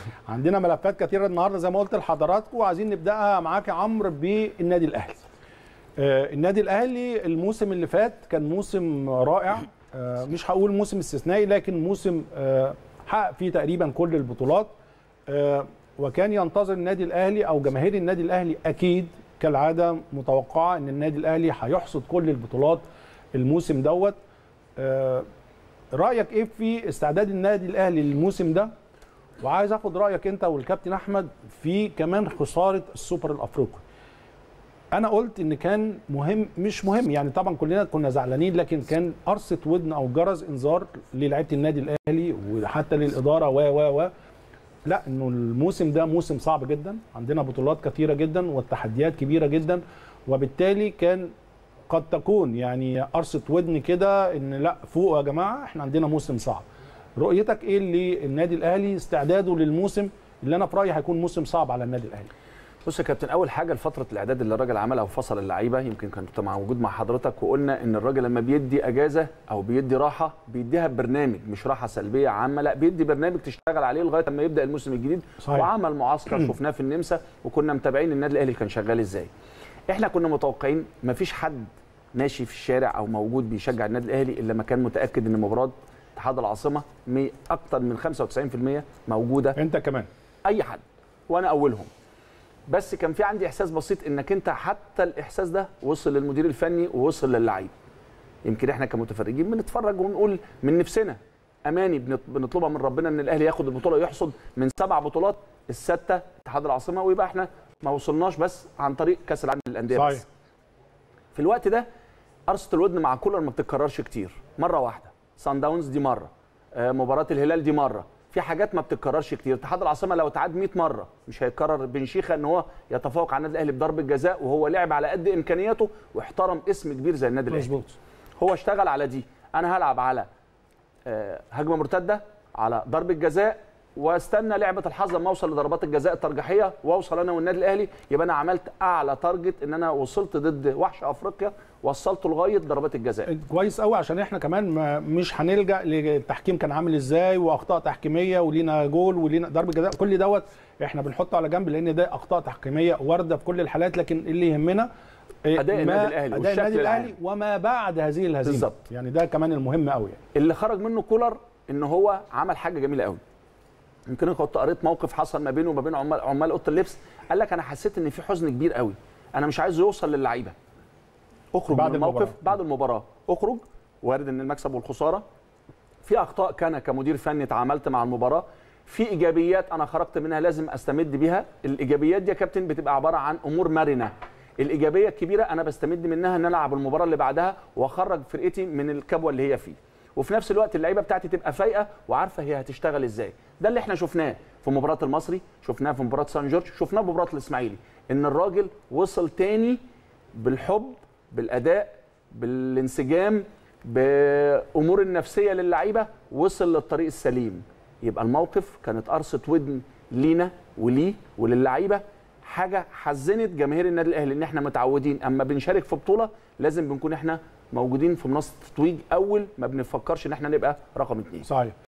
عندنا ملفات كثيره النهارده زي ما قلت لحضراتكم، وعايزين نبداها معاك يا عمرو بالنادي الاهلي. النادي الاهلي الموسم اللي فات كان موسم رائع، مش هقول موسم استثنائي لكن موسم حقق فيه تقريبا كل البطولات، وكان ينتظر النادي الاهلي او جماهير النادي الاهلي اكيد كالعاده متوقعه ان النادي الاهلي هيحصد كل البطولات الموسم دوت. رايك ايه في استعداد النادي الاهلي للموسم ده؟ وعايز اخد رايك انت والكابتن احمد في كمان خساره السوبر الافريقي. انا قلت ان كان مهم، مش مهم يعني، طبعا كلنا كنا زعلانين، لكن كان قرصه ودن او جرس انذار للاعيبه النادي الاهلي وحتى للاداره و لا، انه الموسم ده موسم صعب جدا، عندنا بطولات كثيره جدا والتحديات كبيره جدا، وبالتالي كان قد تكون يعني قرصه ودن كده ان لا فوق يا جماعه، احنا عندنا موسم صعب. رؤيتك ايه للنادي الاهلي استعداده للموسم اللي انا في رايي هيكون موسم صعب على النادي الاهلي؟ بص يا كابتن، اول حاجه لفتره الاعداد اللي الراجل عملها وفصل اللعيبه، يمكن كنت موجود مع حضرتك وقلنا ان الراجل لما بيدي اجازه او بيدي راحه بيديها ببرنامج، مش راحه سلبيه عامه، لا بيدي برنامج تشتغل عليه لغايه لما يبدا الموسم الجديد. صحيح. وعمل معسكر شفناه في النمسا وكنا متابعين النادي الاهلي كان شغال ازاي. احنا كنا متوقعين مفيش حد ماشي في الشارع او موجود بيشجع النادي الاهلي الا لما كان متاكد ان مباراه اتحاد العاصمه اكتر من 95% موجوده. انت كمان؟ اي حد، وانا اولهم. بس كان في عندي احساس بسيط انك انت حتى الاحساس ده وصل للمدير الفني ووصل للعيب. يمكن احنا كمتفرجين بنتفرج ونقول من نفسنا اماني بنطلبها من ربنا ان الاهلي ياخد البطوله ويحصد من 7 بطولات السته اتحاد العاصمه، ويبقى احنا ما وصلناش بس عن طريق كاس العالم للانديه. صحيح. بس في الوقت ده قرصه الودن مع كولر ما بتتكررش كتير، مره واحده. سان داونز دي مره، مباراه الهلال دي مره، في حاجات ما بتتكررش كتير. اتحاد العاصمه لو اتعاد 100 مره مش هيتكرر. بن شيخه ان هو يتفوق على النادي الاهلي بضربه جزاء وهو لعب على قد امكانياته واحترم اسم كبير زي النادي الاهلي. هو اشتغل على دي، انا هلعب على هجمه مرتده، على ضربه جزاء، واستنى لعبه الحظ لما اوصل لضربات الجزاء الترجيحيه واوصل انا والنادي الاهلي، يبقى انا عملت اعلى تارجت ان انا وصلت ضد وحش افريقيا، وصلته لغايه ضربات الجزاء. كويس قوي، عشان احنا كمان مش هنلجا للتحكيم كان عامل ازاي واخطاء تحكيميه ولينا جول ولينا ضربه جزاء، كل دوت احنا بنحطه على جنب لان ده اخطاء تحكيميه وارده في كل الحالات، لكن اللي يهمنا اداء النادي الاهلي والشكل العام وما بعد هذه الهزيمه بالظبط. يعني ده كمان المهم قوي يعني. اللي خرج منه كولر ان هو عمل حاجه جميله قوي. يمكن انا كنت قريت موقف حصل ما بينه وما بين عمال اوضه اللبس، قال لك انا حسيت ان في حزن كبير قوي، انا مش عايزه يوصل للعيبه. اخرج من الموقف بعد المباراه، اخرج، وارد ان المكسب والخساره، في اخطاء كان كمدير فني تعاملت مع المباراه، في ايجابيات انا خرجت منها لازم استمد بيها. الايجابيات دي يا كابتن بتبقى عباره عن امور مرنه. الايجابيه الكبيره انا بستمد منها ان العب المباراه اللي بعدها واخرج فرقتي من الكبوه اللي هي فيه، وفي نفس الوقت اللعيبه بتاعتي تبقى فايقه وعارفه هي هتشتغل ازاي. ده اللي احنا شفناه في مباراه المصري، شفناه في مباراه سان جورج، شفناه في مباراه الاسماعيلي، ان الراجل وصل تاني بالحب، بالاداء، بالانسجام، بامور النفسيه للعيبه، وصل للطريق السليم. يبقى الموقف كانت قرصه ودن لينا وليه وللعيبه، حاجه حزنت جماهير النادي الاهلي ان احنا متعودين اما بنشارك في بطوله لازم بنكون احنا موجودين في منصه التتويج اول، ما بنفكرش ان احنا نبقى رقم 2. صحيح.